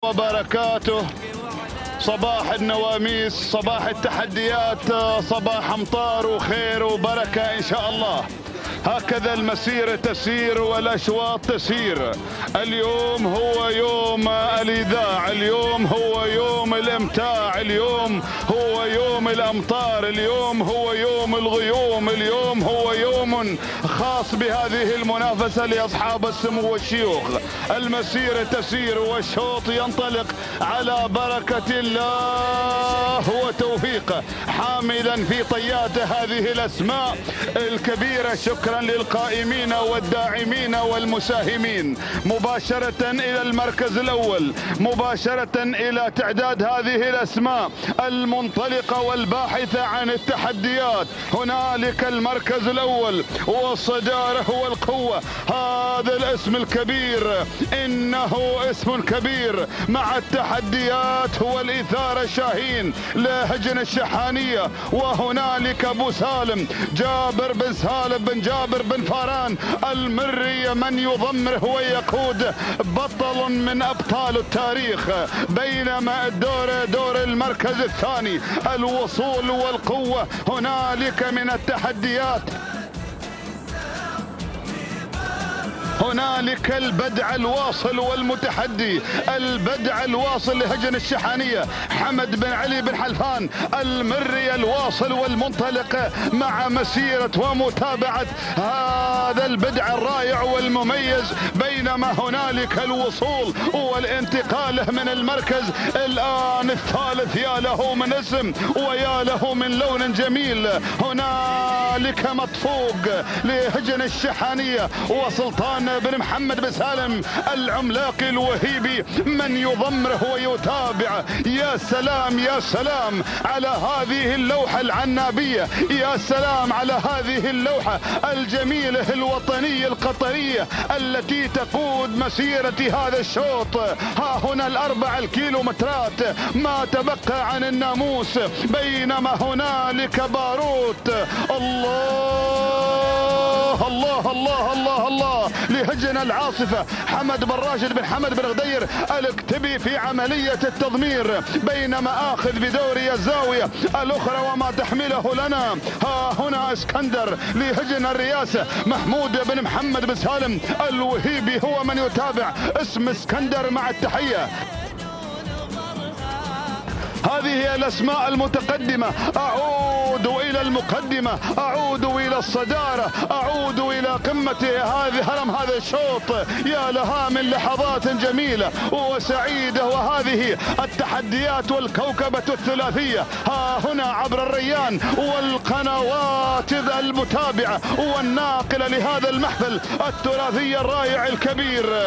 وبركاته. صباح النواميس، صباح التحديات، صباح امطار وخير وبركه ان شاء الله. هكذا المسيرة تسير والأشواط تسير. اليوم هو يوم الإذاع، اليوم هو يوم الإمتاع، اليوم هو يوم الأمطار، اليوم هو يوم الغيوم، اليوم هو يوم خاص بهذه المنافسة لأصحاب السمو والشيوخ. المسيرة تسير والشوط ينطلق على بركة الله وتوفيقه، حاملا في طياته هذه الأسماء الكبيرة. شكرا للقائمين والداعمين والمساهمين. مباشرة إلى المركز الأول، مباشرة إلى تعداد هذه الأسماء المنطلقة والباحثة عن التحديات. هنالك المركز الأول والصدارة والقوة، هذا الاسم الكبير، إنه اسم كبير مع التحديات هو الإثارة الشاهين لهجن الشحانية. وهنالك أبو سالم جابر بن سالم بن جابر بن فاران المري، من يضمره ويقود، بطل من أبطال التاريخ. بينما دور المركز الثاني الوصول والقوة. هنالك من التحديات، هنالك البدع الواصل والمتحدي، البدع الواصل لهجن الشحانية حمد بن علي بن حلفان المري، الواصل والمنطلق مع مسيرة ومتابعة هذا البدع الرائع والمميز. بينما هنالك الوصول والانتقال من المركز الآن الثالث، يا له من اسم ويا له من لون جميل. هنالك مطفوق لهجن الشحانية وسلطان بن محمد بن سالم العملاقي الوهيبي، من يضمره ويتابع. يا سلام يا سلام على هذه اللوحة العنابية، يا سلام على هذه اللوحة الجميلة الوطنية القطرية التي تقود مسيرة هذا الشوط. ها هنا الأربع الكيلومترات ما تبقى عن الناموس. بينما هنالك باروت. الله الله الله الله الله لهجن العاصفة حمد بن راشد بن حمد بن غدير الاكتبي في عملية التضمير، بينما آخذ بدوري الزاوية الأخرى وما تحمله لنا. ها هنا اسكندر لهجن الرئاسة محمود بن محمد بن سالم الوهيبي هو من يتابع. اسم اسكندر مع التحية. هذه هي الأسماء المتقدمة. أعود إلى المقدمة، أعود إلى الصدارة، أعود إلى قمة هرم هذا الشوط. يا لها من لحظات جميلة وسعيدة. وهذه التحديات والكوكبة الثلاثية ها هنا عبر الريان والقنوات المتابعة والناقلة لهذا المحفل التراثي الرائع الكبير.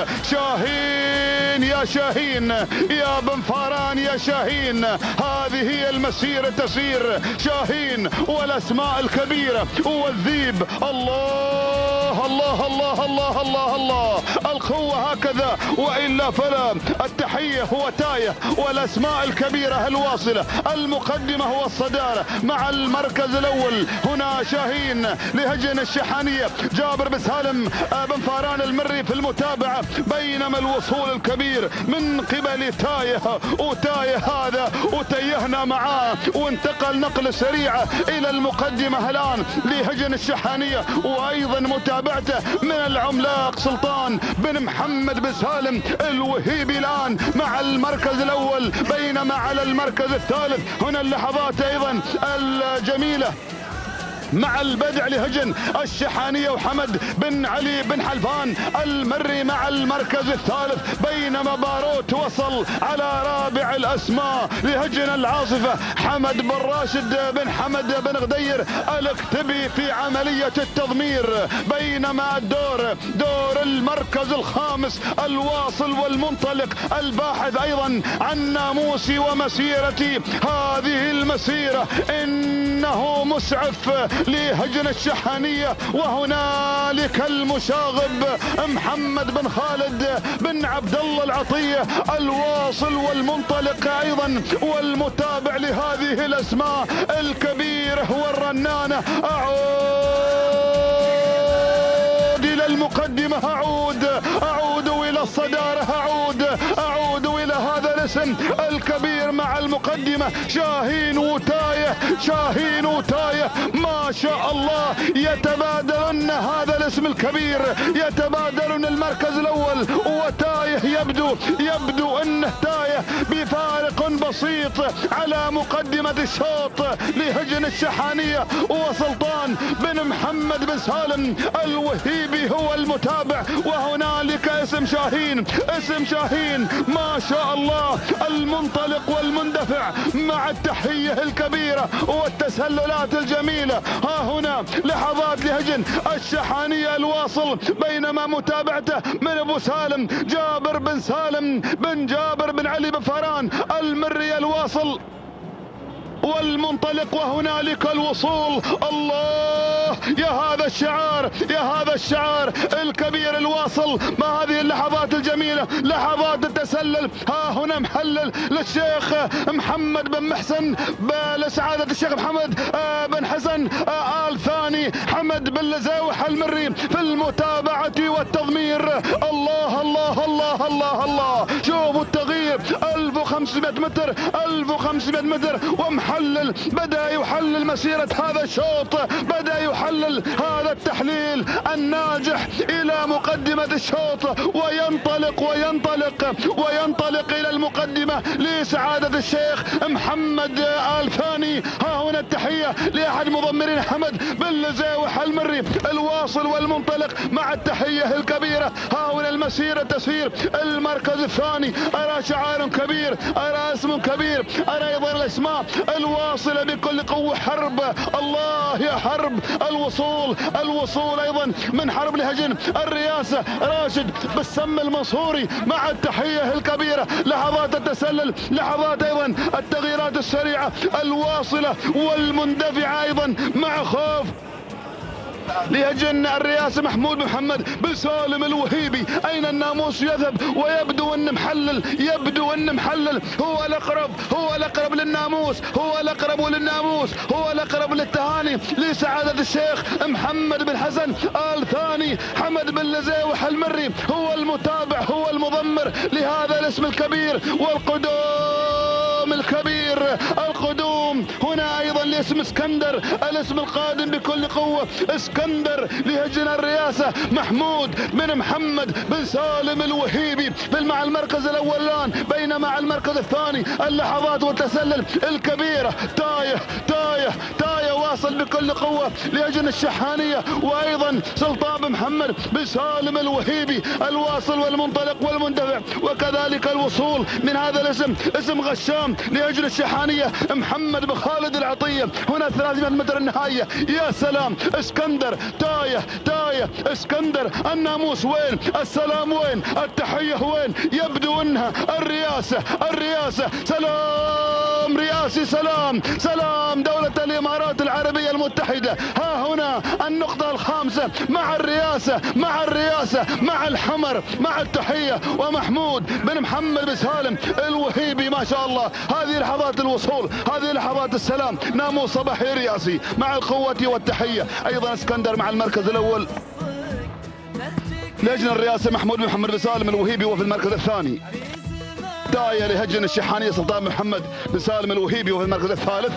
شاهين يا شاهين، يا بن فاران يا شاهين، هذه هي المسيرة تسير. شاهين والأسماء الكبيرة والذيب. الله الله الله الله الله الله، القوة هكذا وإلا فلا. التحية هو تايه والأسماء الكبيرة الواصلة. المقدمة هو الصدارة مع المركز الأول. هنا شاهين لهجن الشحانية جابر بن سالم بن فاران المري في المتابعة. بينما الوصول الكبير من قبل تايه، وتايه هذا وتيهنا معاه وانتقل نقلة سريعة إلى المقدمة الآن لهجن الشحانية، وأيضا متابعته من العملاق سلطان بن محمد بن سالم الوهيبي الآن مع المركز الأول. بينما على المركز الثالث هنا اللحظات أيضا الجميلة مع البدع لهجن الشحانية وحمد بن علي بن حلفان المري مع المركز الثالث. بينما باروت وصل على رابع الأسماء لهجن العاصفة حمد بن راشد بن حمد بن غدير الاكتبي في عملية التضمير. بينما دور المركز الخامس الواصل والمنطلق الباحث أيضا عن ناموسي ومسيرتي هذه المسيرة، إنه مسعف لهجن الشحانية. وهنالك المشاغب محمد بن خالد بن عبد الله العطية الواصل والمنطلق أيضا والمتابع لهذه الأسماء الكبيرة والرنانة. أعود إلى المقدمة، أعود إلى الصدارة، أعود إلى هذا الاسم الكبير مع المقدمة شاهين وتايه، شاهين وتايه ما شاء الله. يتبادلون هذا الاسم الكبير، يتبادلون المركز الاول وتايه يبدو انه تايه بفارق بسيط على مقدمة الشوط لهجن الشحانية، وسلطان بن محمد بن سالم الوهيبي هو المتابع. وهنالك اسم شاهين ما شاء الله المنطلق والمندفع مع التحية الكبيرة والتسللات الجميلة. ها هنا لحظات لهجن الشحانية الواصل، بينما متابعته من ابو سالم جابر بن سالم بن جابر بن علي بن فران المري الواصل والمنطلق. وهنالك الوصول. الله يا هذا الشعار، يا هذا الشعار الكبير الواصل. ما هذه اللحظات الجميلة، لحظات التسلل. ها هنا محلل للشيخ محمد بن محسن لسعادة الشيخ محمد بن حسن آل ثاني حمد بن لزاوح المري في المتابعة والتضمير. الله الله الله الله الله، شوفوا التغيير. 1500 متر 1500 متر ومحلل بدأ يحلل مسيرة هذا الشوط، بدأ يحلل هذا التحليل الناجح إلى مقدمة الشوط، وينطلق إلى المقدمة لسعادة الشيخ محمد آل ثاني. ها هنا التحية لأحد مضمرين حمد بن لزاوح المري الواصل والمنطلق مع التحية الكبيرة. ها هنا المسيرة تسير المركز الثاني. أرى شعار كبير، أرى اسم كبير، أرى أيضا الأسماء الواصلة بكل قوة. حرب، الله يا حرب، الوصول أيضا من حرب لهجن الرئاسة راشد بالسم المنصوري مع التحية الكبيرة. لحظات التسلل، لحظات أيضا التغييرات السريعة الواصلة والمندفعة أيضا مع خوف لهجن الرئاسة محمود محمد بن سالم الوهيبي. أين الناموس يذهب؟ ويبدو أن محلل هو الأقرب للناموس، هو الأقرب للتهاني لسعادة الشيخ محمد بن حسن آل ثاني حمد بن لزاوح المري هو المتابع، هو المضمر لهذا الاسم الكبير والقدوم الكبير. القدوم هنا أيضا لاسم اسكندر، الاسم القادم بكل قوة. اسكندر لهجن الرئاسة محمود بن محمد بن سالم الوهيبي مع المركز الأول الآن، بينما مع المركز الثاني اللحظات والتسلل الكبيرة. تايه واصل بكل قوة لهجن الشحانية، وأيضا سلطان بن محمد بن سالم الوهيبي الواصل والمنطلق والمندفع، وكذلك الوصول من هذا الاسم اسم غشام لهجن الشحانية محمد بن خالد العطية. هنا 300 متر النهاية. يا سلام، اسكندر تايه اسكندر. الناموس وين؟ السلام وين؟ التحية وين؟ يبدو انها الرئاسة. سلام رئاسي، سلام دولة الامارات العربية المتحدة. ها هنا النقطة الخامسة مع الرئاسة مع الحمر مع التحية ومحمود بن محمد بن سالم الوهيبي. ما شاء الله، هذه لحظات الوصول، هذه لحظات السلام. ناموس صباحي رئاسي مع القوة والتحية. ايضا اسكندر مع المركز الاول لهجن الرئاسة محمود بن محمد بن سالم الوهيبي وفي المركز الثاني. تايه لهجن الشحانية سلطان محمد بن سالم الوهيبي وفي المركز الثالث.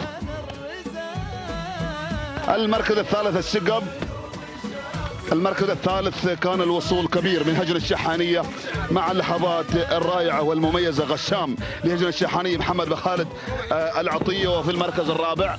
المركز الثالث الشقب. المركز الثالث كان الوصول كبير من هجن الشحانية مع اللحظات الرائعة والمميزة. غشام لهجن الشحانية محمد بن خالد العطية وفي المركز الرابع.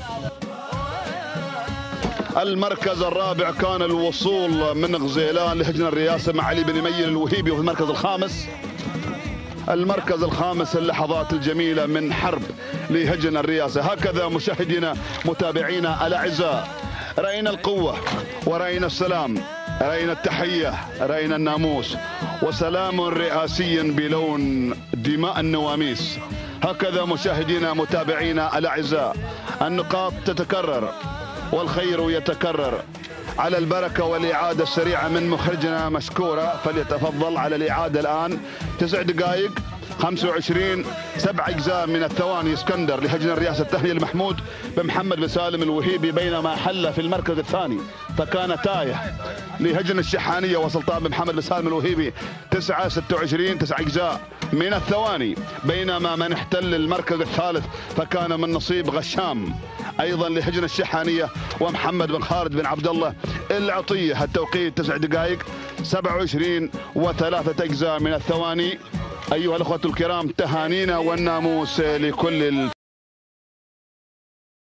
المركز الرابع كان الوصول من غزيلان لهجن الرئاسة مع علي بن ميل الوهيبي وفي المركز الخامس. المركز الخامس اللحظات الجميلة من حرب لهجن الرئاسة. هكذا مشاهدينا متابعينا الأعزاء، رأينا القوة ورأينا السلام، رأينا التحية، رأينا الناموس، وسلام رئاسي بلون دماء النواميس. هكذا مشاهدينا متابعينا الأعزاء، النقاط تتكرر والخير يتكرر. على البركة والإعادة السريعة من مخرجنا مشكورة، فليتفضل على الإعادة الآن. 9 دقائق 25 7 أجزاء من الثواني اسكندر لهجن الرئاسة. التهنئة لمحمود بن محمد بن سالم الوهيبي بينما حل في المركز الثاني، فكان تايه لهجن الشحانية وسلطان بن محمد بن سالم الوهيبي 9 26 9 أجزاء من الثواني. بينما من احتل المركز الثالث فكان من نصيب غشام ايضا لهجن الشحانية ومحمد بن خالد بن عبد الله العطية. التوقيت 9 دقائق 27 و3 أجزاء من الثواني. ايها الاخوة الكرام، تهانينا والناموس لكل